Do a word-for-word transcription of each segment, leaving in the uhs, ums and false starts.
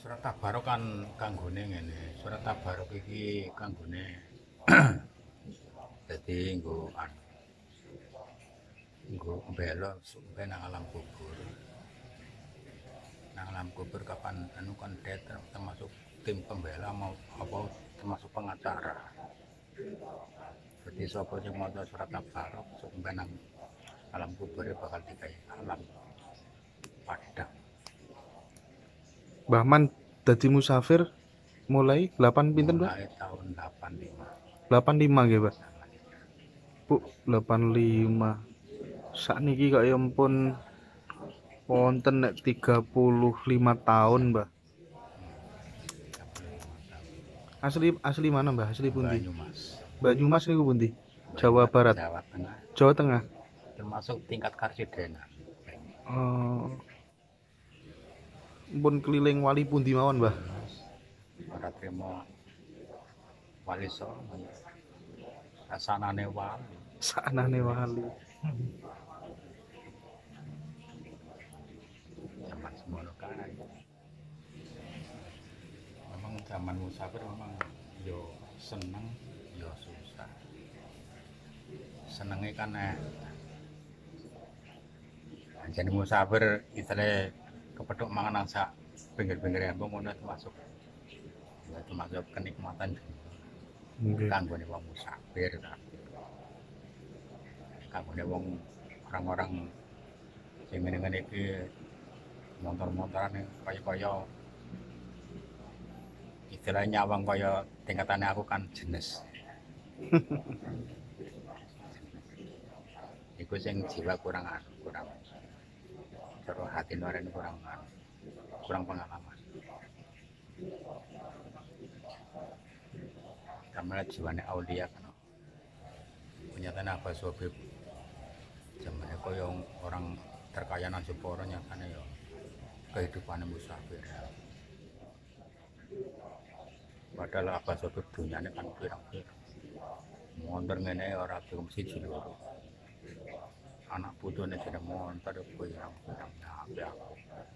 Surat Tabarok kan kanggone ngene. Surat Tabarok iki kanggone dadi nggo anu nggo mbelok supaya nang alam kubur. Nang alam kubur kapan anu kan det termasuk tim pembela mau apa termasuk pengacara. Jadi sapa sing maca surat Tabarok supaya nang alam kubur bakal dikai alam padang. Mbah Man dadi musafir mulai delapan pinten, Mbah? Mulai tahun delapan puluh lima. delapan puluh lima nggih, Mbah. Bu, delapan puluh lima. Sakniki kok ya ampun wonten nek tiga puluh lima tahun, Mbah. Asli asli mana, Mbah? Asli pundi? Banyumas. Banyumas niku pundi? Jawa Barat. Jawa Tengah. Jawa Tengah. Termasuk tingkat karsidenan. Oh. Pun keliling wali pundi mawon, Mbah? Ora trimo wali songo. Asanane wali. Saknane wali. Zaman semono kae. Memang zaman musafir memang yo seneng yo susah. Senenge kan eh jadi musafir istilahnya kepethuk mangan nang sak pinggir-pinggir embung ngono termasuk ya termasuk kenikmatan Nggih. kanggone wong musafir kanggone wong orang-orang sing ngene-ngene iki motor-motoran kaya-kaya istilahnya nyawang kaya tingkatane aku kan jenis iku sing jiwa kurang anu kurang cara hati nurani kurang anu kurang pengalaman karena jiwane aulia kan punya tanah apa sobib zamannya kaya orang terkaya nang Jepara nyatane ya kehidupan musafir padahal apa sobib dunyane kan pirang-pirang montor ngene ora cukup siji loro anak putune jeneng montor pirang-pirang nabe aku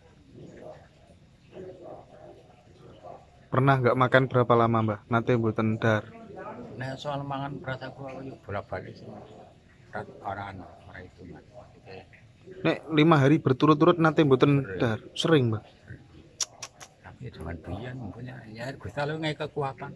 Pernah nggak makan berapa lama, Mbah? Nate mboten dar. nah soal mangan beras aku yo bolak-balik sih berat orang orang itu mas Nek lima hari berturut-turut nate mboten dar. Sering, Mbah. tapi jangan biyen punya ya Gusti Allah ngai kekuatan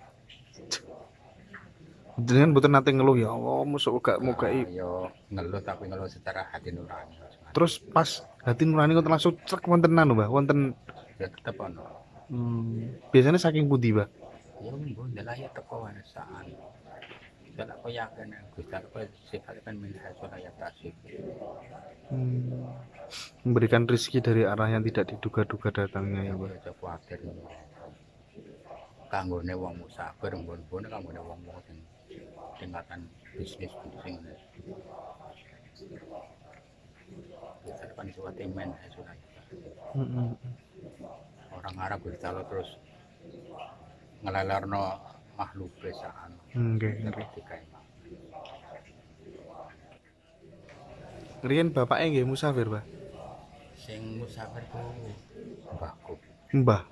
Jenengan mboten nate ngeluh ya Allah, mosok gak mogai. yo ngeluh tapi ngeluh secara hati nurani Terus pas hati nurani kok langsung cek wonten anu, Mbah, wonten ya tetep ono hmm, biasanya saking pundi, Mbah? ya mbo ndelaya teko wae saan Kalau aku yakin Gusti Allah sifat kan min hasil ayat tasik Hmm, memberikan rezeki dari arah yang tidak diduga-duga datangnya ya, Mbah. aja kuwatir kanggone wong musafir mbon-mbon kanggone wong-wong sing tingkatan bisnis sing bisa kan suatu men hasil Heeh. orang Arab Gusti Allah terus ngelelerno makhluk besaan Nggih, nggih. terus digawe Riyen bapake nggih musafir, Mbah. sing musafir ku mbahku Mbah.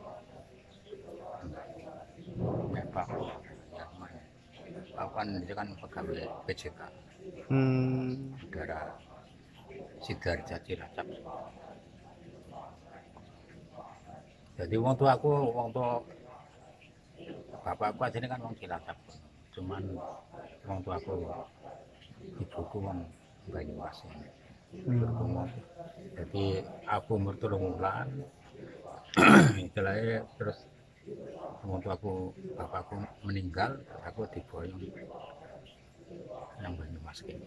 mbahku aku kan dia kan pegawai P J K Hmm, udara Sidoarjo Cilacap jadi wong tua aku wong tua bapakku asline kan wong Cilacap cuman wong tua aku ibuku wong Banyumas berumur jadi aku umur telung bulan istilahnya terus wong tua aku bapakku meninggal aku diboyong yang Banyumas ini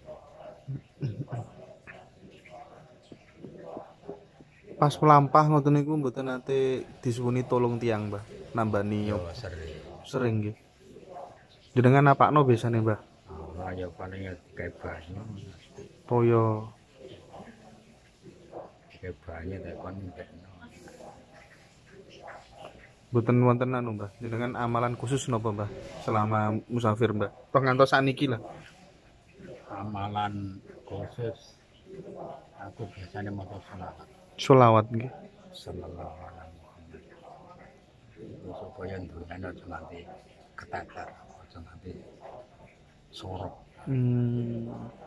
pas melampah ngoten niku mboten nate disuwuni tolong tiang, Mbah. Nambani yo yo sering sering nggih. Jenengan napakno biasane, Mbah? oh ya paling ya kayak banyu Toyo. kayak banyu tak kon ndekno Mboten wonten anu, Mbah. Jenengan amalan khusus napa, Mbah? Selama musafir, Mbah. Toh ngantos saniki lah. amalan khusus aku biasanya mau sholawat Sholawat nggih. sallallahu alaihi Muhammad supaya dunyane aja nganti keteter, aja nganti sorok. Hmm.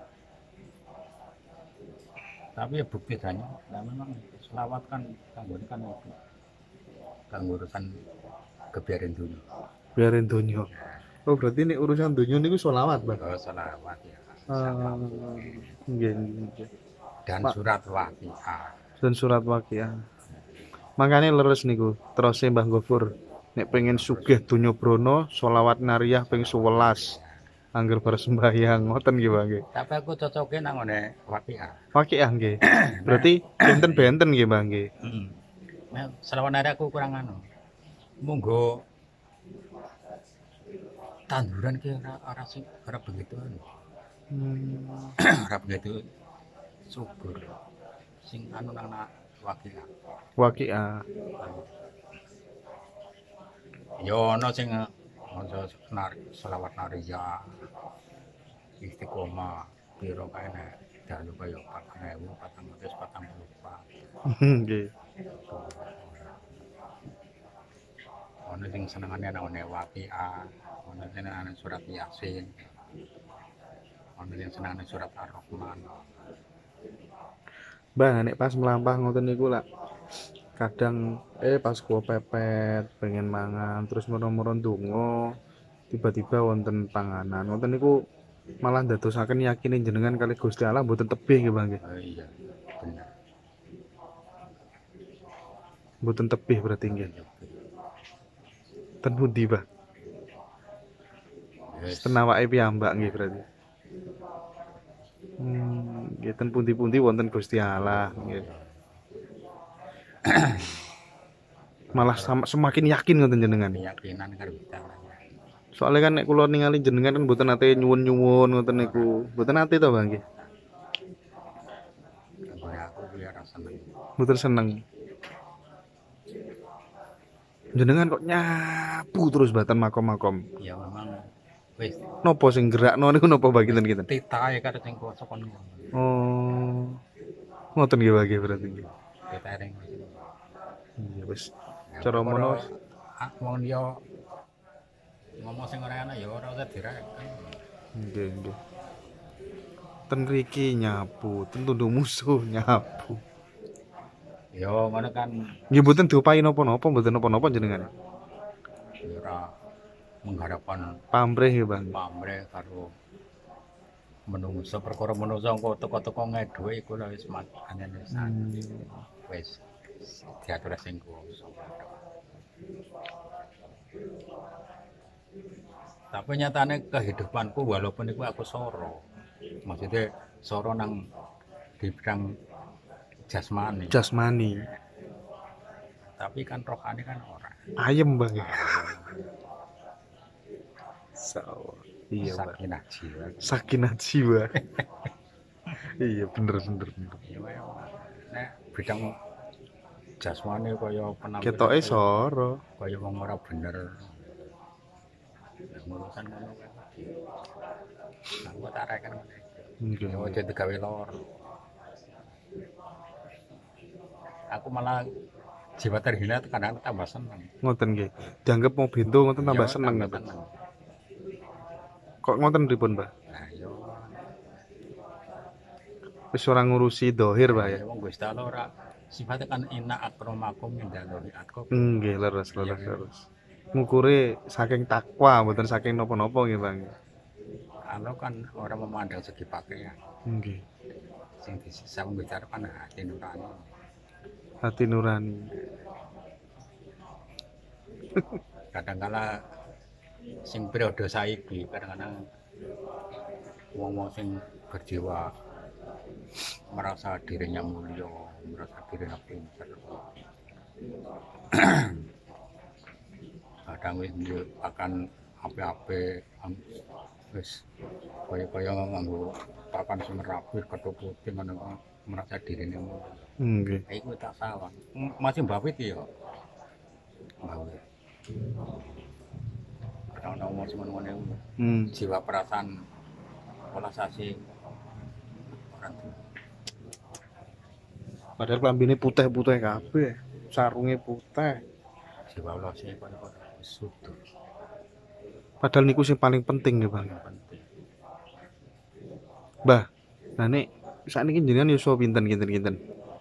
Tapi ya bukti banyak. Nah memang selawat kan kanggo kan itu kanggo urusan kebiaran dunia. Biarin dunyo. Oh berarti ini urusan dunyo niku sholawat, Bang. Oh, selawat ya. Ah, nggih nggih. Dan Mak surat Waqiah. dan surat waqiah. Makanya leres niku, terus Mbah Gofur. Nek pengen sugih donya brana, sholawat nariyah ping sewelas. Angger bar sembahyang, ngoten nggih, Bang nggih. Tapi aku cocoknya nang ngene Waqiah. Waqiah nggih. Berarti benten-benten nggih, Bang nggih. Heeh. Nah, selawat nari aku kurang anu. Monggo tanduran ki ora ora sing ora begitu anu. Hmm. Ora begitu subur. Sing anu nang Waqiah. Waqiah. Ya ana sing maca nari selawat nariyah. Istiqomah piro kae nek dalu kaya patang ewu patang atus patang puluh empat. Nggih. Ana sing senengane nang ngene Waqiah, ana sing senengane surat Yasin. Ana sing senengane surat Ar-Rahman. Bang, nek pas melampah ngoten niku lak kadang eh pas gua pepet pengen mangan terus moro-moro ndonga tiba-tiba wonten panganan ngoten niku malah ndadosaken yakine jenengan kali Gusti Allah mboten tebih nggih Bang nggih. Oh iya, bener. Mboten tebih berarti nggih. Ten pundi, Bang? Yes. Ten awake piyambak nggih berarti. Hmm, nggih ten pundi-pundi wonten Gusti Allah nggih. Malah sama, semakin yakin ngoten jenengan. Keyakinan karo kita. Soalnya kan nek kula ningali jenengan kan mboten nate nyuwun-nyuwun ngoten niku. Mboten nate to, Bang nggih. Kaya aku kuwi ora seneng. Mboten seneng. Jenengan kok nyapu terus batan makom-makom. Ya memang wis Nopo sing gerakno niku nopo bagian kinten? titahe karo sing kuwasa kon. Oh. Ngoten nggih Bang nggih berarti nggih. Titahe ning. Iya wis. Cara mono wong liya ngomong sing ora enak ya ora usah direken. nggih nggih. Ten mriki nyapu, ten tunduk musuh nyapu. Ya ngono kan Nggih mboten diopahi napa-napa, mboten napa-napa jenengan. ya ora mengharapkan Pamrih nggih Bang. pamrih karo menungso perkara menungso engko teko-teko ngeduwe iku lho wis anene san. Wis diatur sing kuwasa. Tapi nyatane kehidupanku walaupun itu aku soro. Maksudnya soro nang di bidang jasmani. Jasmani. Tapi kan rohani kan ora. Ayem Bang ya. So, iya Bang. Sakinah jiwa. Sakinah jiwa. Iya bener bener bener. Ya nek bidang jasmani kaya penampilan Ketoke soro. kaya wong ora bener. Urusan ngono kan. Aku tak reken ngene. Nggih. Ya aja digawe lor. Aku malah jiwa terhina kadang tambah seneng. Ngoten nggih. Dianggep mau bento ngoten tambah Ya, seneng tambah ngoten. seneng. Kok ngoten pripun, Mbah? Nah, yo Wis ora ngurusi dohir, Mbah ya. ya wong Gusti Allah ora sifatnya kan inna akramakum indallahi atqakum. Nggih, leres leres leres. Ngukure saking takwa mboten saking napa-napa nggih, Bang. Allah kan orang memandang segi pakaian. Nggih. Sing bisa membicarakan hati nurani. Hati nurani. Kadang-kala sing periode saiki kadang-kadang wong-wong sing berjiwa merasa dirinya mulia, merasa dirinya pintar. Kadang wis akan ape-ape wis kaya-kaya nganggo papan sing rapi ketuputi ngono merasa dirine mulia. Nggih. Iku tak salah. Masih Mbak Wit ya. Mbak Wit. Kadang-kadang ngomong semuanya Hmm. jiwa perasaan polasasi orang tua. Padahal klambine putih-putih kabeh. Sarunge putih. jiwa Allah sih kok sudah Padahal niku sing paling penting nggih, Bang. paling penting. Mbah, nah nek sakniki jenengan yuswa pinten kinten-kinten?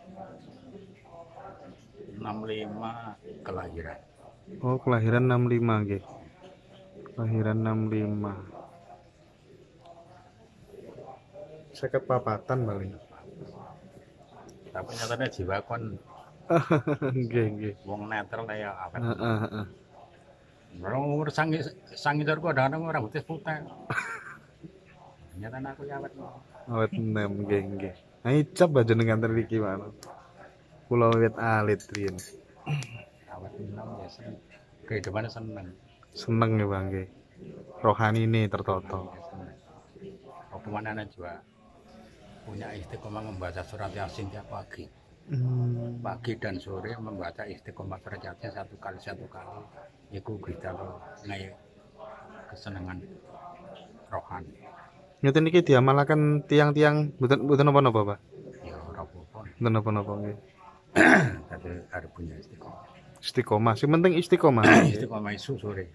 enam puluh lima kelahiran. Oh, kelahiran enam puluh lima nggih. Kelahiran enam puluh lima. Seket papatan paling. Tapi nyatanya jiwa kon Nggih, nggih. wong netral ya awet. Heeh, heeh. Orang umur sangi sangi ku kadang-kadang rambutnya putih. Nyatanya aku ya awet. Awet enam nggih, nggih. Nah, icap jenengan mriki mana? Kula wit alit riyen. Awet enam ya seneng. Kehidupannya seneng. Seneng ya, Bang nggih. Rohanine tertata. Apa manana juga punya istiqomah membaca surat Yasin tiap pagi. Hmm. Pagi dan sore membaca istiqomah surat Yasin satu kali satu kali. Iku kita lo ngai kesenangan rohani. Ngeten iki diamalaken tiang-tiang mboten mboten napa-napa, Pak. Ya ora apa-apa. Mboten napa-napa nggih. Tapi harus punya istiqomah. Istiqomah, sing penting istiqomah. Istiqomah isu sore.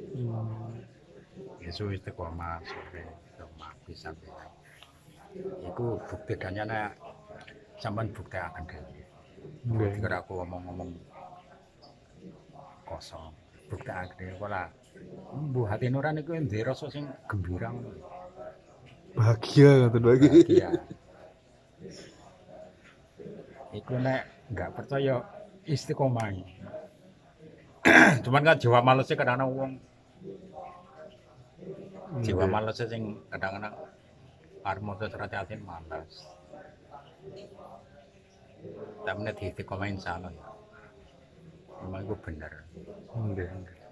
Isu istiqomah sore istiqomah bisa bisa. Iku bukti danyana sampean bukti akan dhewe. Nggih. Kira aku ngomong-ngomong kosong. Bukti akan dhewe kala mbuh hati nurani iku ndek rasa sing gembira ngono. Bahagia ngoten lagi. Bahagia. Iku nek enggak percaya istiqomah. Cuman kan jiwa malesnya kadang-kadang wong jiwa malesnya sing kadang-kadang arep maca surat Yasin males. Tapi nek istiqomah insyaallah ya. Memang itu bener. Nggih.